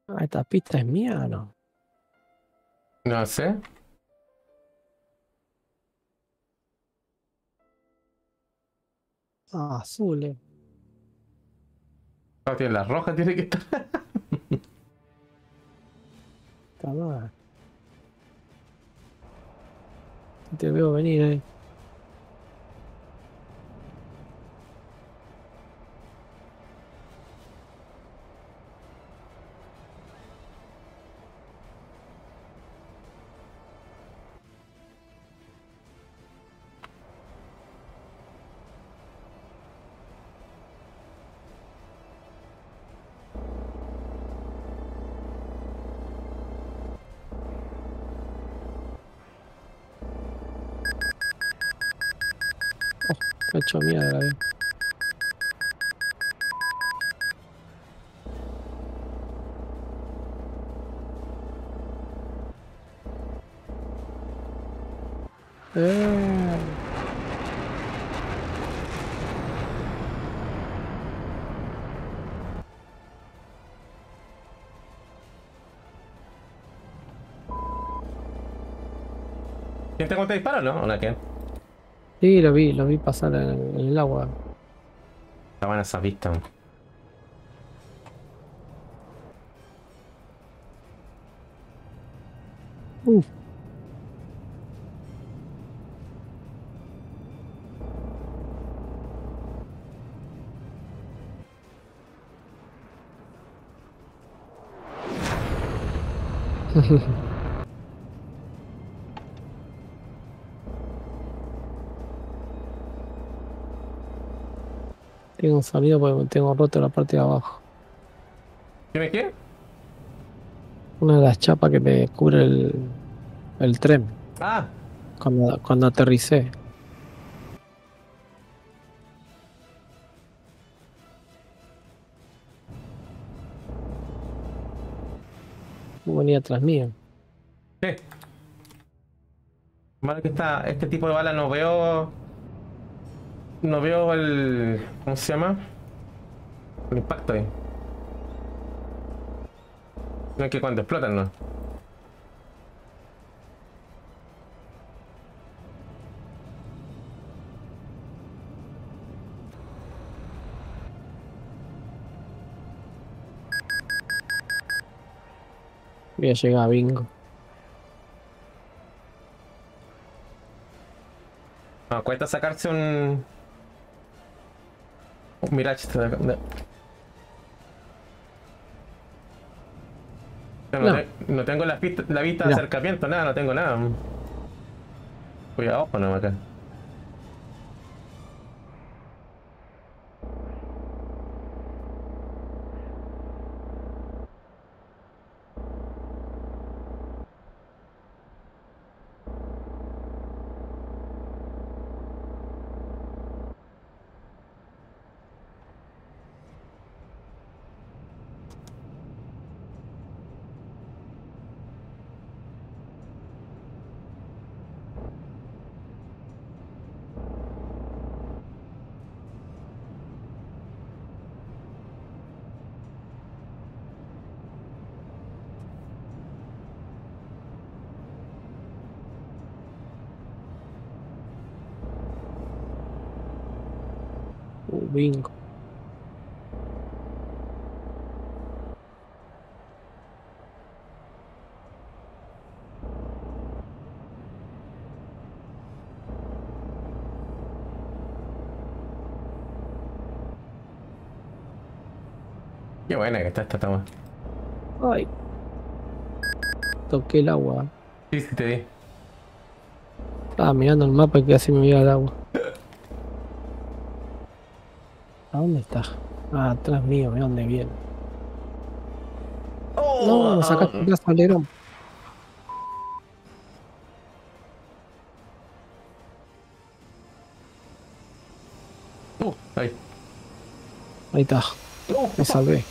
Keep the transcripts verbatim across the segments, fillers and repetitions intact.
Ah, esta pista es mía, ¿o no? No sé. Ah, azul, eh. No, tiene la roja, tiene que estar. Está mal. Te veo venir ahí. Oh, está hecho mierda, eh. Eh. ¿Quién te cuenta disparo, no? ¿O no quién? Sí, lo vi, lo vi pasar en, en el agua. Estaban esas vistas. Uf. Tengo un sonido porque tengo roto la parte de abajo. ¿Quién qué? Una de las chapas que me cubre el, el tren Ah, cuando, cuando aterricé. Venía atrás mío. sí. Malo que está, este tipo de bala no veo. No veo el. ¿Cómo se llama? El impacto ahí. No es que cuando explotan, no. Voy a llegar a bingo. No, cuesta sacarse un. Un Mirage. de- de- Yo no, No, te- no tengo la, pista- la vista de mirá. acercamiento, nada, no tengo nada. Cuidado, ojo, no, acá. Uh, bingo. Qué buena que está esta toma. Ay, toqué el agua. Sí, sí, te vi. Estaba mirando el mapa y casi me iba al agua. ¿A dónde está? Ah, atrás mío, ¿de dónde viene? ¡Oh! No, me Ah, sacaste el brazo, Alerón. uh, ahí. Ahí está, me Uh, salvé.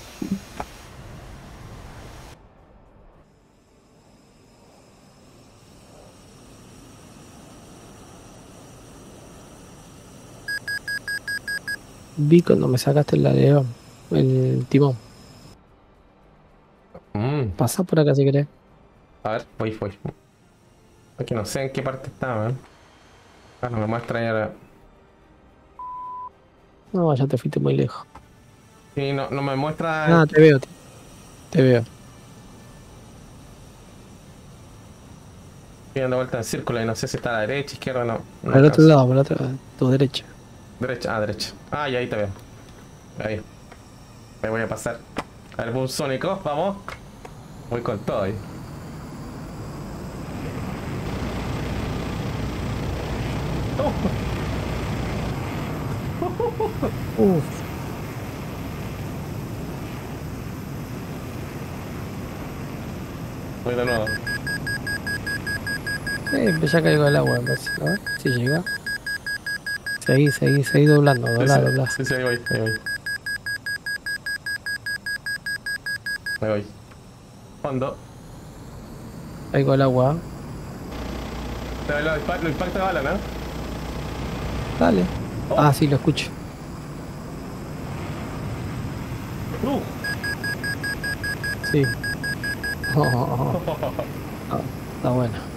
Vi cuando me sacaste el alerón, el timón. mm, Pasa por acá si querés. A ver, voy, voy. Aquí no sé en qué parte estaba, ¿eh? Ah, no me muestra ya. No, ya te fuiste muy lejos. Sí, no, no me muestra en Ah, qué. te veo, te, te veo. Estoy dando vuelta en círculo y no sé si está a la derecha, izquierda, no. No Por el otro alcanzo. lado, por la otra, tu derecha. Derecha, ah, derecha. Ah, y ahí te veo. Ahí. Me voy a pasar. Al bus sónico, vamos. Voy con todo ahí. Uf, Voy de nuevo. eh, ya caigo el agua, me parece. A ver si llega. Seguí, seguí, seguí doblando, Sí, dobla, sí, dobla. sí, sí, ahí voy, ahí voy. Ahí voy. Fondo. Caigo el agua. Te ve lo, impa- lo impacta de bala, ¿no? Dale. Oh, Ah, sí, lo escucho. uh. Sí. Oh, oh, oh. Ah, está bueno.